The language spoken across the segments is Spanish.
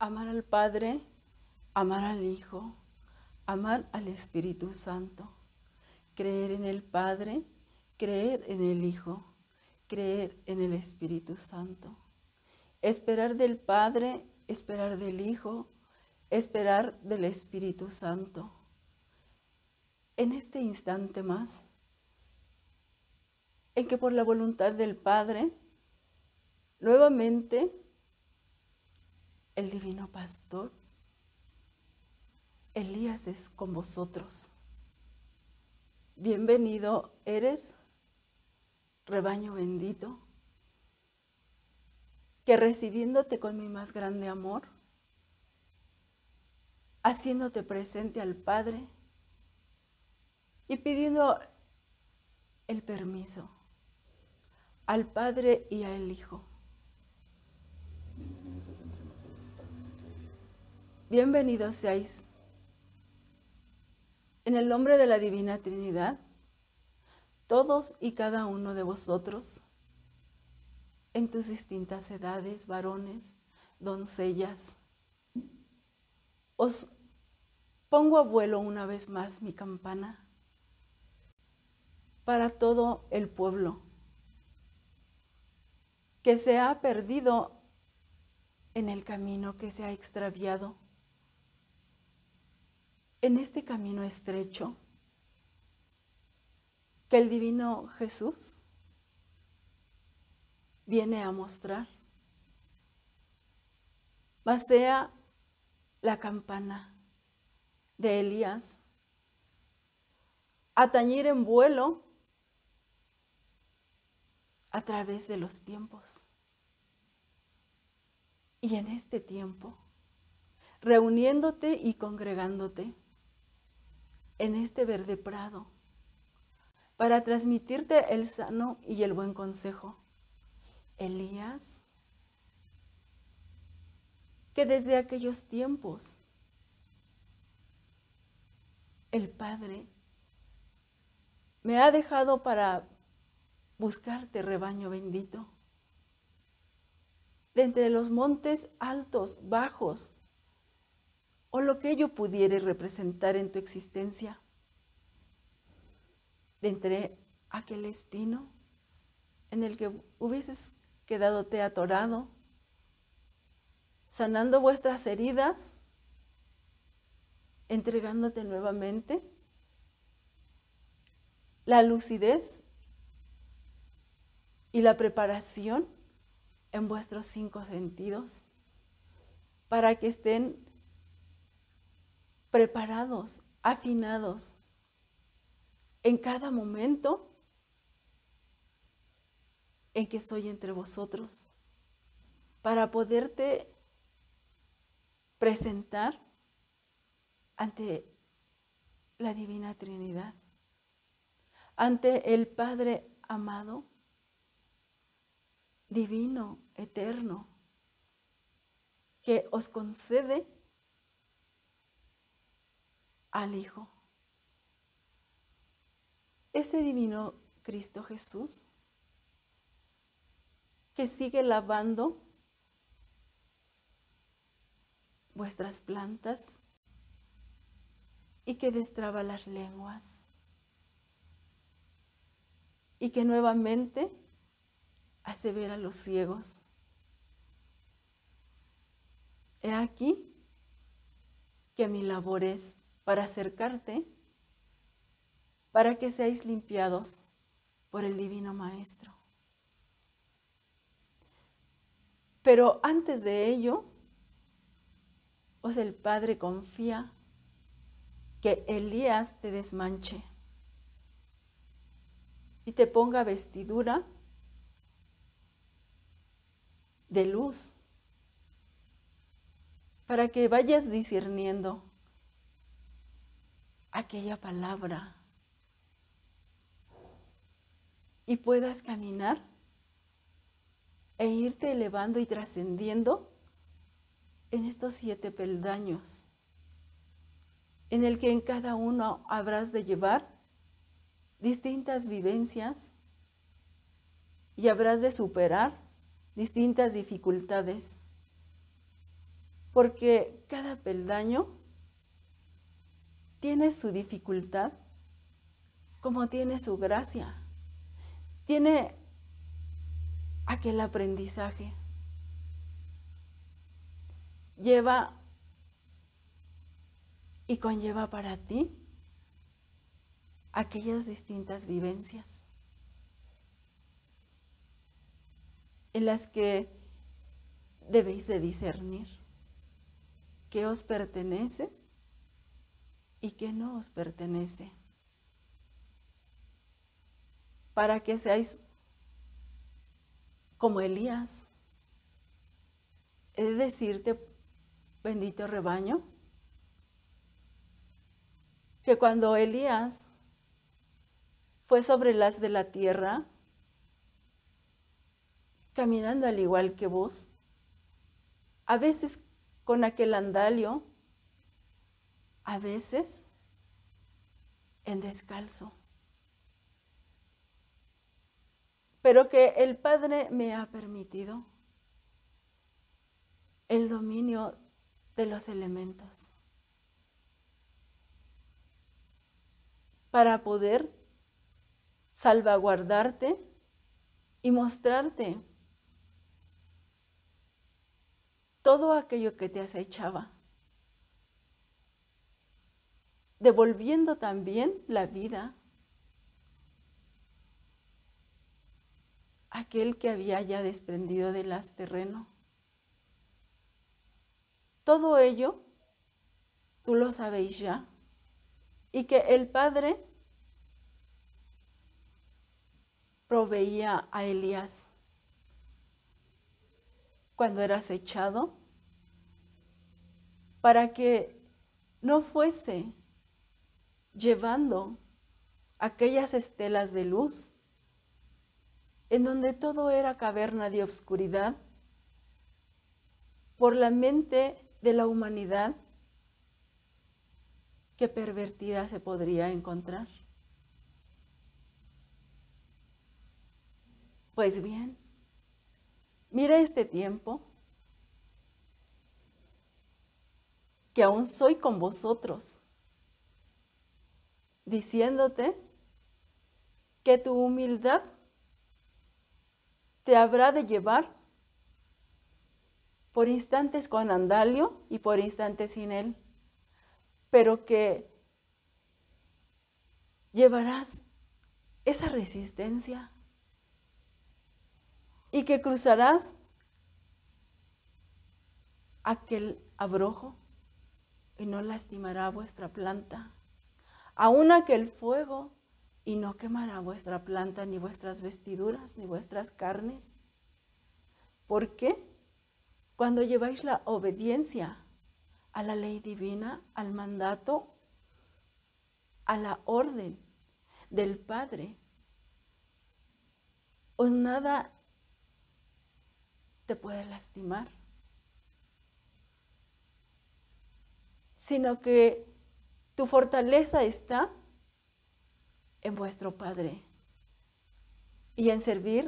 amar al Padre, amar al Hijo, amar al Espíritu Santo, creer en el Padre, creer en el Hijo, creer en el Espíritu Santo, esperar del Padre, esperar del Hijo, esperar del Espíritu Santo. En este instante más, en que por la voluntad del Padre, nuevamente el Divino Pastor, Elías es con vosotros. Bienvenido eres, rebaño bendito, que recibiéndote con mi más grande amor, haciéndote presente al Padre y pidiendo el permiso al Padre y al Hijo. Bienvenidos seáis en el nombre de la Divina Trinidad, todos y cada uno de vosotros, en tus distintas edades, varones, doncellas. Os pongo a vuelo una vez más mi campana para todo el pueblo que se ha perdido en el camino, que se ha extraviado, en este camino estrecho que el Divino Jesús viene a mostrar. Mas sea la campana de Elías a tañir en vuelo a través de los tiempos. Y en este tiempo, reuniéndote y congregándote en este verde prado, para transmitirte el sano y el buen consejo. Elías, que desde aquellos tiempos el Padre me ha dejado para buscarte, rebaño bendito, de entre los montes altos, bajos, o lo que ello pudiere representar en tu existencia, de entre aquel espino en el que hubieses quedadote atorado, sanando vuestras heridas, entregándote nuevamente la lucidez y la preparación en vuestros 5 sentidos para que estén preparados, afinados en cada momento en que soy entre vosotros, para poderte presentar ante la Divina Trinidad, ante el Padre amado, divino, eterno, que os concede al Hijo. Ese divino Cristo Jesús que sigue lavando vuestras plantas y que destraba las lenguas y que nuevamente hace ver a los ciegos. He aquí que mi labor es para acercarte, para que seáis limpiados por el Divino Maestro. Pero antes de ello, pues el Padre confía que Elías te desmanche y te ponga vestidura de luz para que vayas discerniendo aquella palabra y puedas caminar e irte elevando y trascendiendo en estos 7 peldaños, en el que en cada uno habrás de llevar distintas vivencias y habrás de superar distintas dificultades porque cada peldaño tiene su dificultad, como tiene su gracia, tiene aquel aprendizaje, lleva y conlleva para ti aquellas distintas vivencias en las que debéis de discernir qué os pertenece y qué no os pertenece, para que seáis como Elías. He de decirte, bendito rebaño, que cuando Elías fue sobre las de la tierra, caminando al igual que vos, a veces con aquel andalio, a veces en descalzo, pero que el Padre me ha permitido el dominio de los elementos para poder salvaguardarte y mostrarte todo aquello que te acechaba, devolviendo también la vida a aquel que había ya desprendido del haz terreno. Todo ello, tú lo sabéis ya, y que el Padre proveía a Elías cuando era acechado, para que no fuese llevando aquellas estelas de luz en donde todo era caverna de obscuridad por la mente de la humanidad que pervertida se podría encontrar. Pues bien, mira este tiempo, que aún soy con vosotros, diciéndote que tu humildad te habrá de llevar por instantes con andalio y por instantes sin él, pero que llevarás esa resistencia y que cruzarás aquel abrojo y no lastimará vuestra planta, aún aquel fuego y no quemará vuestra planta, ni vuestras vestiduras, ni vuestras carnes. ¿Por qué? Cuando lleváis la obediencia a la ley divina, al mandato, a la orden del Padre, os nada te puede lastimar, sino que tu fortaleza está en vuestro Padre y en servir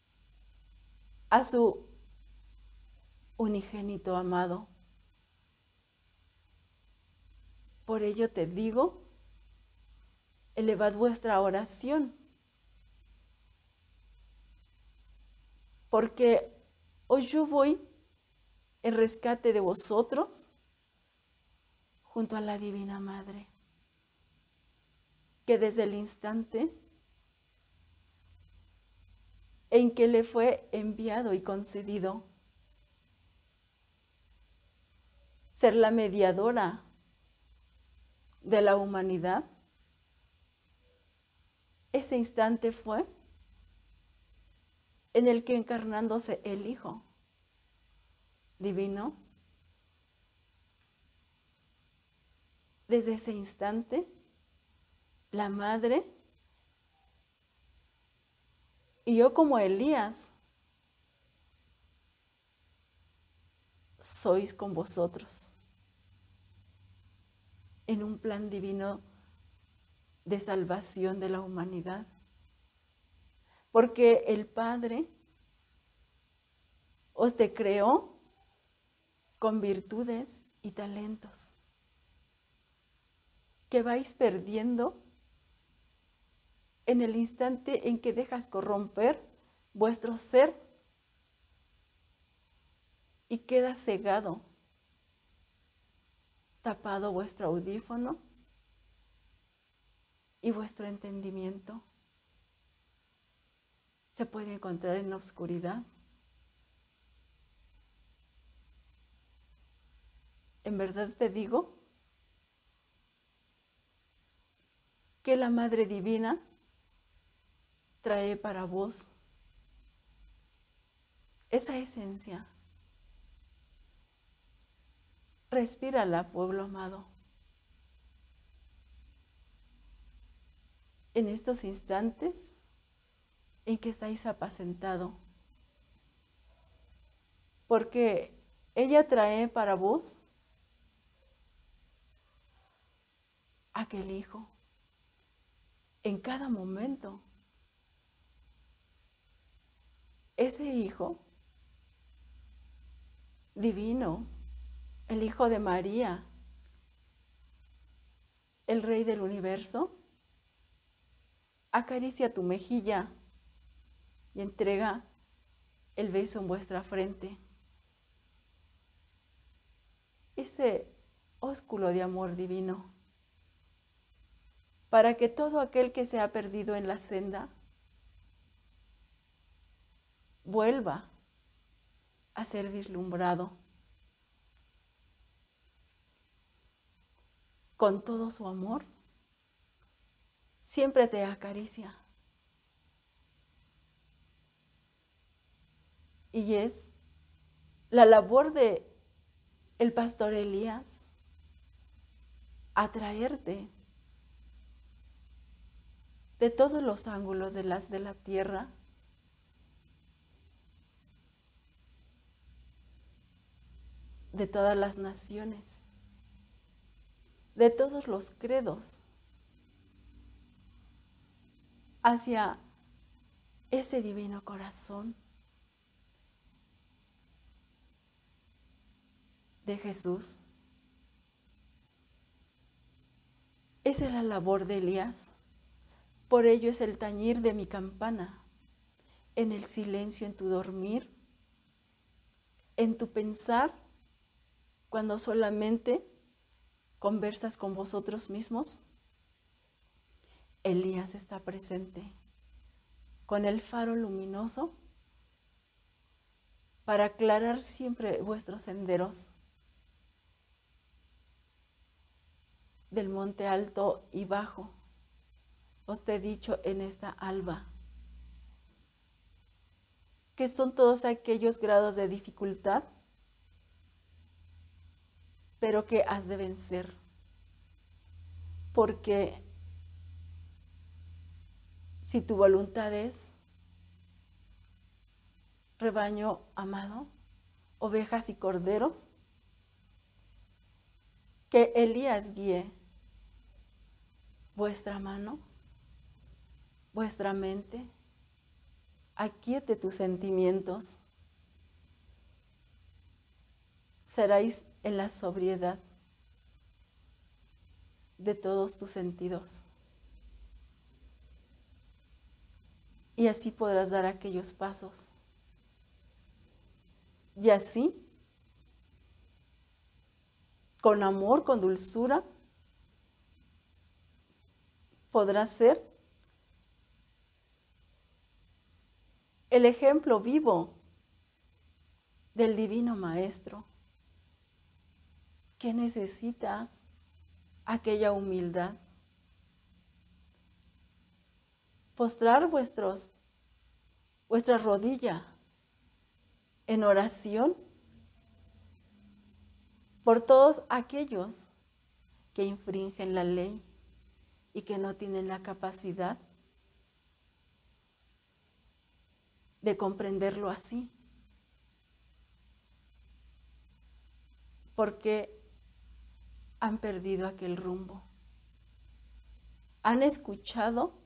a su unigénito amado. Por ello te digo, elevad vuestra oración, porque hoy yo voy en rescate de vosotros junto a la Divina Madre, que desde el instante en que le fue enviado y concedido ser la mediadora de la humanidad, ese instante fue en el que, encarnándose el Hijo Divino, desde ese instante la Madre y yo, como Elías, sois con vosotros en un plan divino de salvación de la humanidad, porque el Padre os te creó con virtudes y talentos que vais perdiendo en el instante en que dejas corromper vuestro ser y queda cegado, tapado vuestro audífono y vuestro entendimiento se puede encontrar en la oscuridad. En verdad te digo que la Madre Divina trae para vos esa esencia. Respírala, pueblo amado. En estos instantes en que estáis apacentado, porque ella trae para vos aquel hijo en cada momento. Ese hijo divino, el hijo de María, el Rey del universo, acaricia tu mejilla y entrega el beso en vuestra frente. Ese ósculo de amor divino, para que todo aquel que se ha perdido en la senda vuelva a ser vislumbrado con todo su amor. Siempre te acaricia. Y es la labor de el pastor Elías atraerte de todos los ángulos de la tierra de todas las naciones, de todos los credos, hacia ese divino corazón de Jesús. Esa es la labor de Elías. Por ello es el tañir de mi campana, en el silencio, en tu dormir, en tu pensar, cuando solamente conversas con vosotros mismos. Elías está presente con el faro luminoso para aclarar siempre vuestros senderos del monte alto y bajo. Os te he dicho en esta alba que son todos aquellos grados de dificultad, pero que has de vencer, porque si tu voluntad es, rebaño amado, ovejas y corderos, que Elías guíe vuestra mano, vuestra mente, aquiete tus sentimientos, seréis en la sobriedad de todos tus sentidos. Y así podrás dar aquellos pasos. Y así, con amor, con dulzura, podrás ser el ejemplo vivo del Divino Maestro. ¿Qué necesitas? Aquella humildad. Postrar vuestra rodilla en oración por todos aquellos que infringen la ley y que no tienen la capacidad de comprenderlo así, porque han perdido aquel rumbo. Han escuchado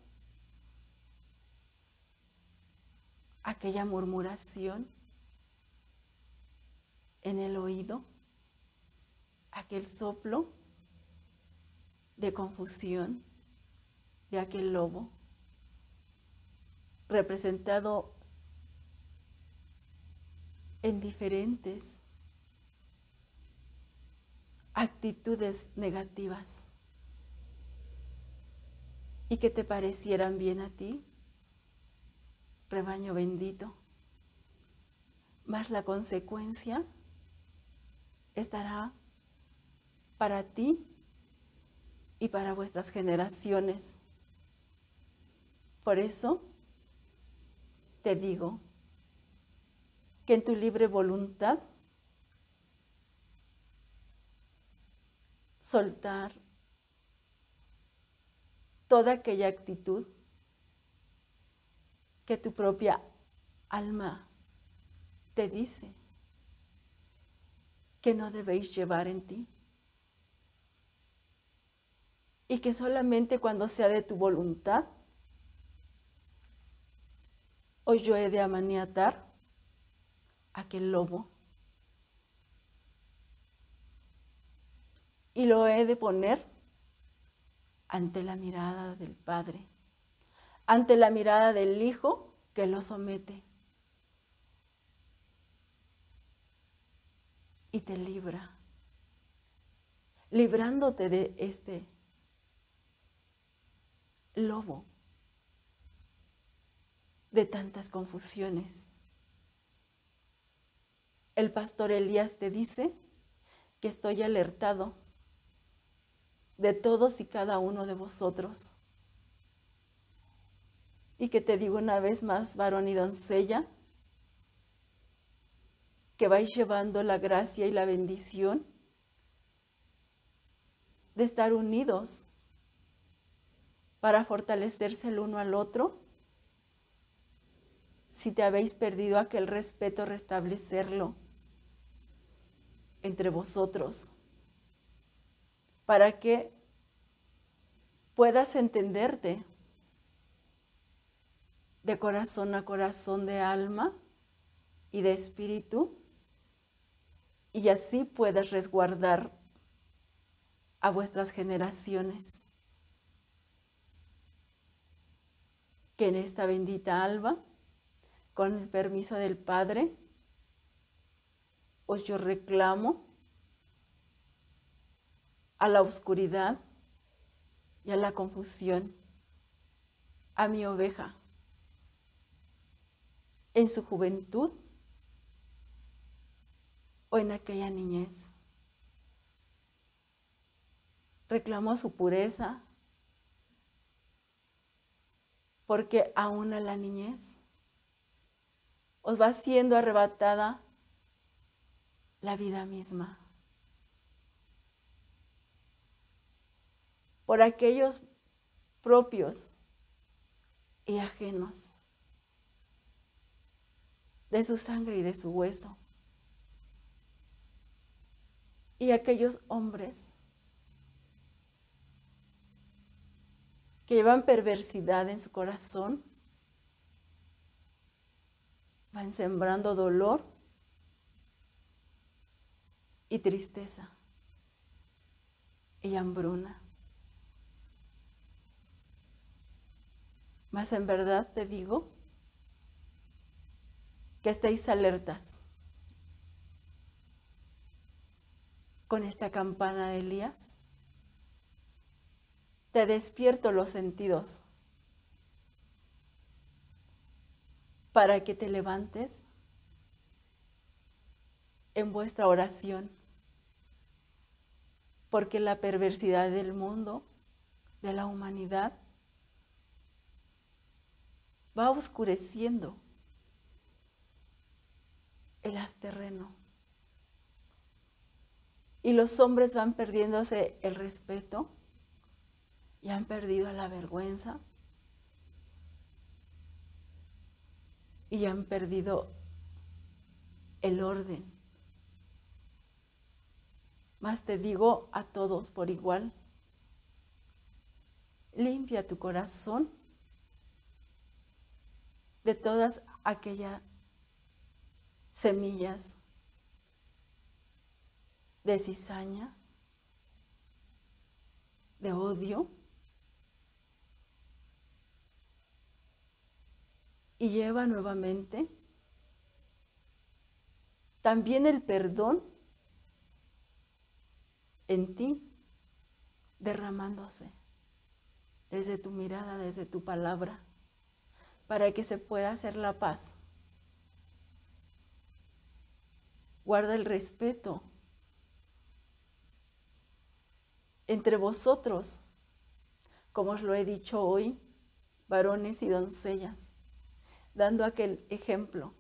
aquella murmuración en el oído aquel soplo de confusión de aquel lobo, representado en diferentes actitudes negativas y que te parecieran bien a ti, rebaño bendito, mas la consecuencia estará para ti y para vuestras generaciones. Por eso te digo que en tu libre voluntad soltar toda aquella actitud que tu propia alma te dice que no debéis llevar en ti, y que solamente cuando sea de tu voluntad, hoy yo he de amaniatar aquel lobo y lo he de poner ante la mirada del Padre, ante la mirada del Hijo que lo somete y te libra, librándote de este lobo, de tantas confusiones. El pastor Elías te dice que estoy alertado de todos y cada uno de vosotros, y que te digo una vez más, varón y doncella, que vais llevando la gracia y la bendición de estar unidos para fortalecerse el uno al otro. Si te habéis perdido aquel respeto, restablecerlo entre vosotros, para que puedas entenderte de corazón a corazón, de alma y de espíritu, y así puedas resguardar a vuestras generaciones. Que en esta bendita alba, con el permiso del Padre, os yo reclamo a la oscuridad y a la confusión, a mi oveja, en su juventud o en aquella niñez. Reclamo su pureza, porque aún a la niñez os va siendo arrebatada la vida misma por aquellos propios y ajenos de su sangre y de su hueso, y aquellos hombres que llevan perversidad en su corazón, van sembrando dolor y tristeza y hambruna. Mas en verdad te digo que estéis alertas con esta campana de Elías. Te despierto los sentidos para que te levantes en vuestra oración, porque la perversidad del mundo, de la humanidad, va oscureciendo el haz terreno, y los hombres van perdiéndose el respeto y han perdido la vergüenza y han perdido el orden. Mas te digo a todos por igual, limpia tu corazón de todas aquellas semillas de cizaña, de odio, y lleva nuevamente también el perdón en ti, derramándose desde tu mirada, desde tu palabra, para que se pueda hacer la paz. Guarda el respeto entre vosotros, como os lo he dicho hoy, varones y doncellas, dando aquel ejemplo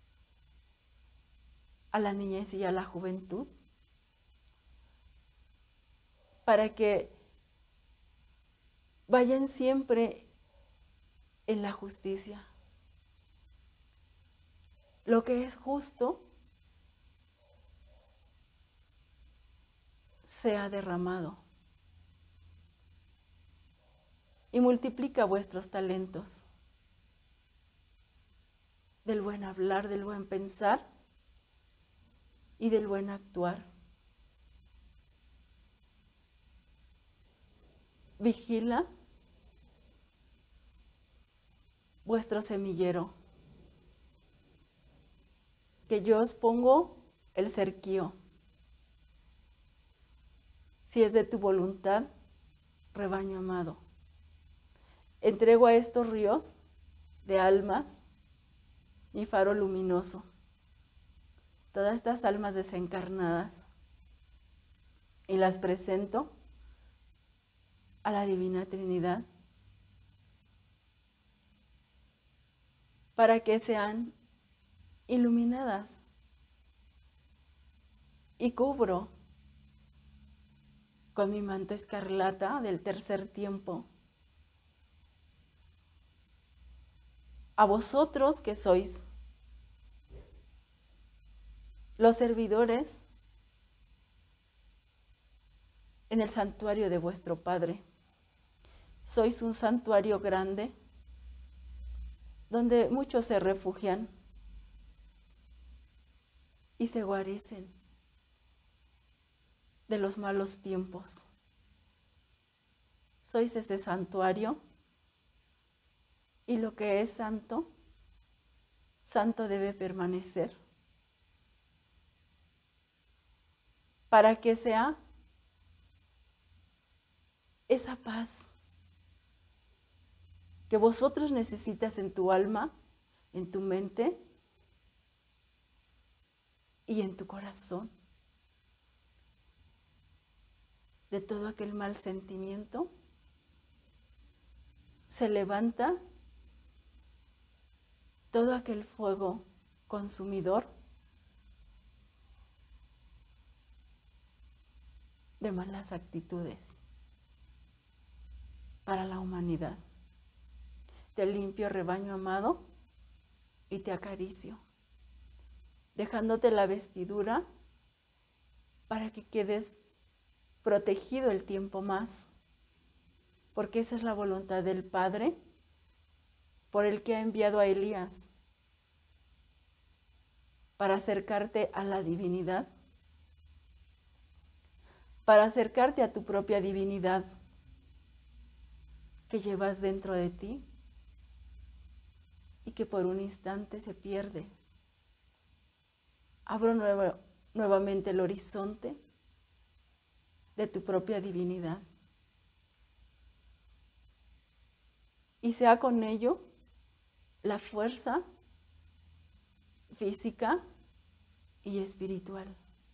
a la niñez y a la juventud, para que vayan siempre en la justicia. Lo que es justo sea derramado. Y multiplica vuestros talentos del buen hablar, del buen pensar y del buen actuar. Vigila vuestro semillero, que yo os pongo el cerquillo. Si es de tu voluntad, rebaño amado, entrego a estos ríos de almas mi faro luminoso, todas estas almas desencarnadas, y las presento a la Divina Trinidad para que sean iluminadas, y cubro con mi manto escarlata del tercer tiempo a vosotros que sois los servidores en el santuario de vuestro Padre. Sois un santuario grande donde muchos se refugian y se guarecen de los malos tiempos. Sois ese santuario, y lo que es santo, santo debe permanecer, para que sea esa paz que vosotros necesitas en tu alma, en tu mente y en tu corazón, de todo aquel mal sentimiento. Se levanta todo aquel fuego consumidor de malas actitudes para la humanidad. Te limpio, rebaño amado, y te acaricio, dejándote la vestidura para que quedes protegido el tiempo más, porque esa es la voluntad del Padre, por el que ha enviado a Elías para acercarte a la divinidad, para acercarte a tu propia divinidad que llevas dentro de ti y que por un instante se pierde. Abro nuevamente el horizonte de tu propia divinidad, y sea con ello la fuerza física y espiritual,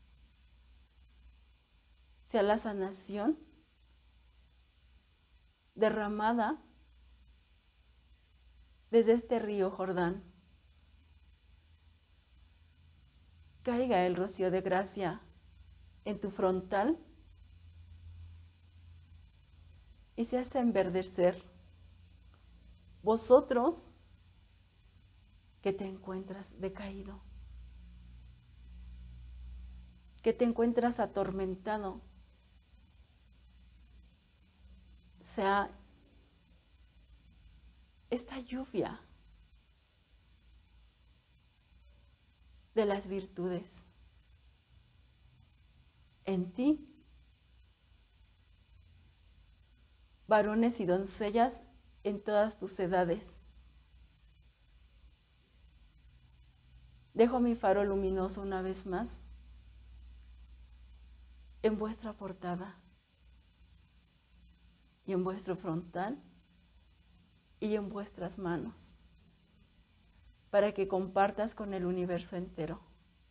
sea la sanación derramada desde este río Jordán, caiga el rocío de gracia en tu frontal y se hace enverdecer vosotros que te encuentras decaído, que te encuentras atormentado, sea esta lluvia de las virtudes en ti varones y doncellas en todas tus edades. Dejo mi faro luminoso una vez más en vuestra portada y en vuestro frontal y en vuestras manos, para que compartas con el universo entero,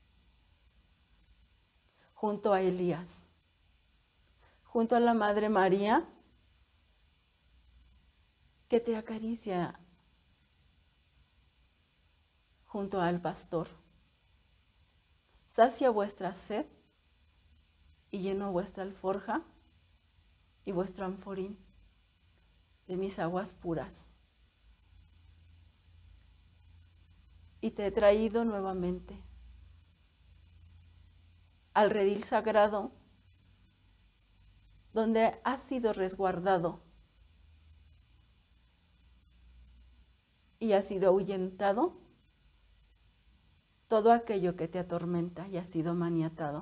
junto a Elías, junto a la Madre María, que te acaricia, junto al pastor. Sacia vuestra sed y lleno vuestra alforja y vuestro anforín de mis aguas puras. Y te he traído nuevamente al redil sagrado, donde has sido resguardado y has sido ahuyentado todo aquello que te atormenta y ha sido maniatado.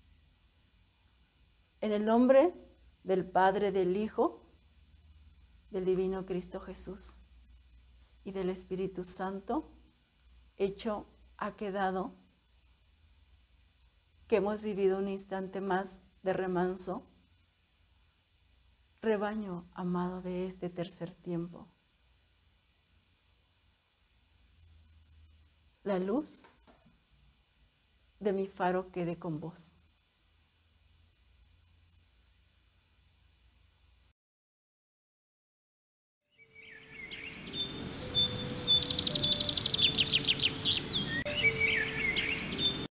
En el nombre del Padre, del Hijo, del Divino Cristo Jesús y del Espíritu Santo, hecho ha quedado que hemos vivido un instante más de remanso, rebaño amado de este tercer tiempo. La luz de mi faro quede con vos.